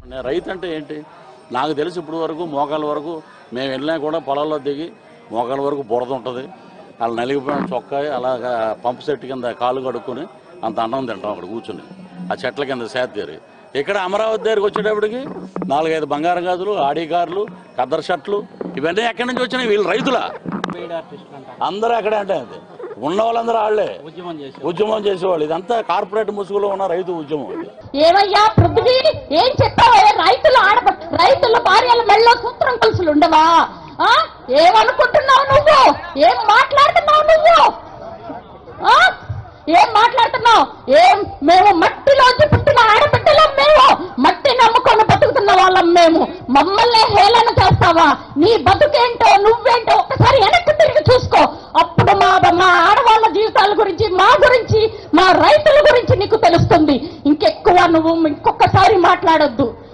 రైతు అంటే ఏంటి? నాకు తెలిసి ఇప్పుడు వరకు మోకాల వరకు మేము వెళ్ళినా కూడా పొలాల్లో దిగి మోకాల వరకు బురద ఉంటుంది. అలా నలిగిపోయిన చొక్కా అలా పంపు సెట్ కింద కాళ్ళు కడుక్కొని అంత అన్నం తింటాం అక్కడ కూర్చుని ఆ చెట్ల కింద సేద్దారు. ఇక్కడ అమరావతి దగ్గరికి వచ్చేటప్పటికి 4-5 బంగారం గాజులు, ఆడి కార్లు, కద్దరు షర్ట్లు ఇవన్నీ ఎక్కడి నుంచి వచ్చినాయి? వీళ్ళు రైతులా? అందరూ ఎక్కడే అంటే అది ఉన్న వాళ్ళందరూ వాళ్ళే ఉద్యమం చేసేవాళ్ళు. ఇదంతా కార్పొరేట్ ముసుగులో ఉన్న రైతు ఉద్యమం. ఏమయ్యా పృథ్వీ, ఏం చెప్పావా? రైతుల భార్యల మెళ్ళో సూత్రం కలుసులు ఉండవా? ఏమనుకుంటున్నావు నువ్వు? ఏం మాట్లాడుతున్నావు నువ్వు? మేము మట్టిలోంచి పుట్టిన ఆడబిడ్డలం, మేము మట్టి నమ్ముకొని బతుకుతున్న వాళ్ళం. మేము మమ్మల్ని హేళన చేస్తావా? నీ బతుకేంటో నువ్వేంటో ఒక్కసారి వెనక్కి తిరిగి చూసుకో. అప్పుడు మా ఆడవాళ్ళ జీవితాల గురించి, మా గురించి, మా రైతుల గురించి నీకు తెలుస్తుంది. ఇంకెక్కువ నువ్వు ఇంకొకసారి మాట్లాడొద్దు.